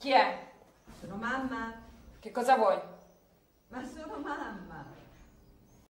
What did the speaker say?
Chi è? Sono mamma? Che cosa vuoi? Ma sono mamma!